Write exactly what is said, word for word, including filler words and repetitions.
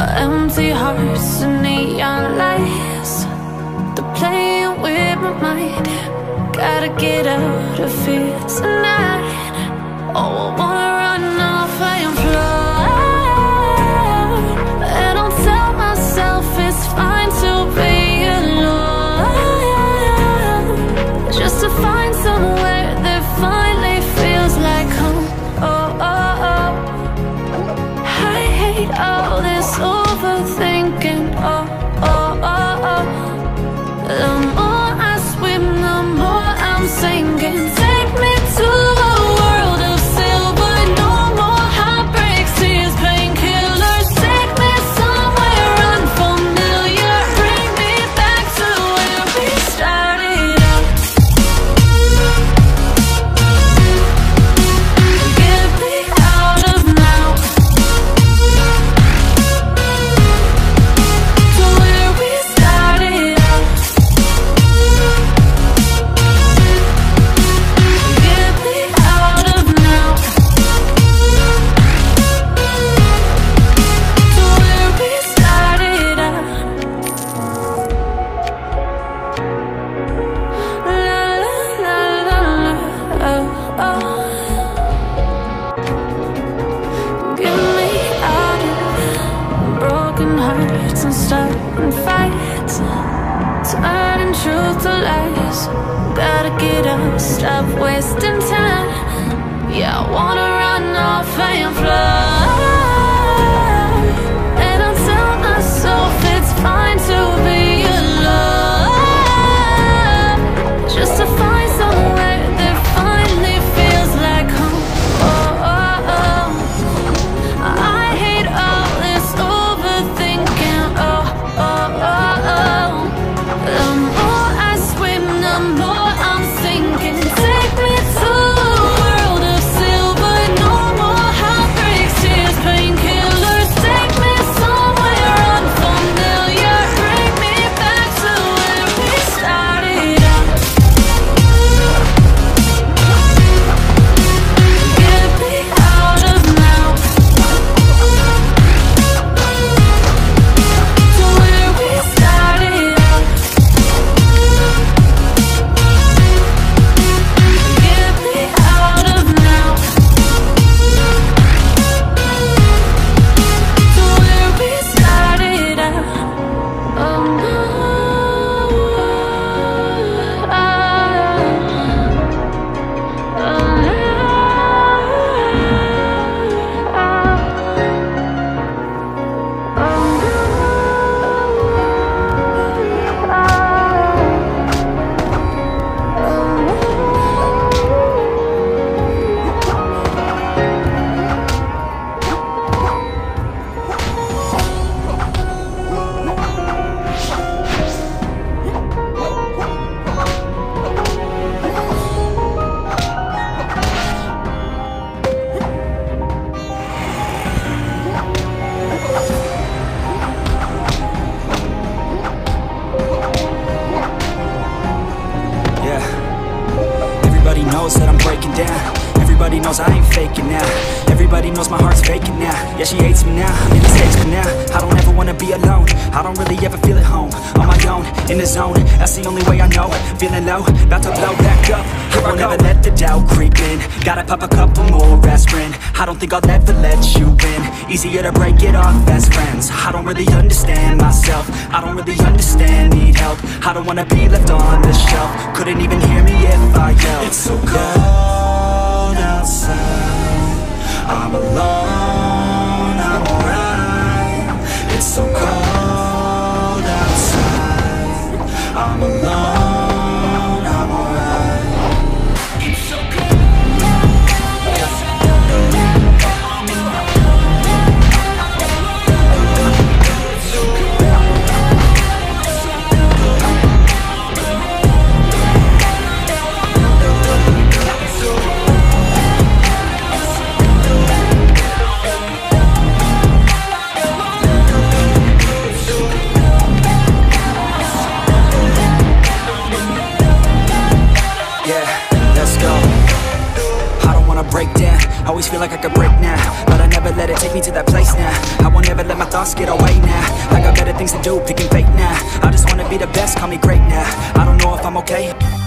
Empty hearts and neon lights, they're playing with my mind. Gotta get out of here tonight. Oh, I wanna run off and fly, and I'll tell myself it's fine to be alone, just to find somewhere that finally feels like home. Oh, oh, oh. I hate all this overthinking. Oh, oh, oh, oh. The more I swim, the more I'm sinking. Take me to a world of silver. No more heartbreaks, tears, painkillers. Take me somewhere unfamiliar. Bring me back to where we started out. Get me out of now, to where we started out. Get me out of now, to where we started out. La la la la la, oh, oh. Get me out of broken hearts and starting fights, turning truth to lies. Gotta get up, stop wasting time. Yeah, I wanna run off and fly, and I'll tell myself it's fine to be alone, just to find somewhere that finally feels like home. Oh, oh, oh. I hate all this overthinking. Oh, oh, oh, oh. The more I swim, the more I'm sinking. Take me to a world of silver. No more heartbreaks, tears, painkillers. Take me somewhere unfamiliar. Bring me back to where we started out. Get me out of now, to where we started out. Get me out of now, to where we started out. Oh no, oh, oh, Yeah, everybody knows that I'm breaking down. Everybody knows I ain't faking now. Everybody knows my heart's faking now. Yeah, she hates me now, I'm in the States for now. I don't ever wanna be alone, I don't really ever feel at home. On my own, in the zone, that's the only way I know. Feeling low, about to blow back up. Here I go. Never let the doubt creep in. Gotta pop a couple more aspirin. I don't think I'll ever let you in. Easier to break it off as friends. I don't really understand myself, I don't really understand, need help. I don't wanna be left on the shelf. Couldn't even hear me if I yelled. It's so cold outside, I'm alone, I'm alright. It's so cold outside, I'm alone, I'm alright. It's so cold outside, I'm alone. It's so cold outside, break down, Always feel like I could break now, but I never let it take me to that place now. I won't ever let my thoughts get away now. I got better things to do, picking fate now. I just wanna be the best, call me great now. I don't know if I'm okay.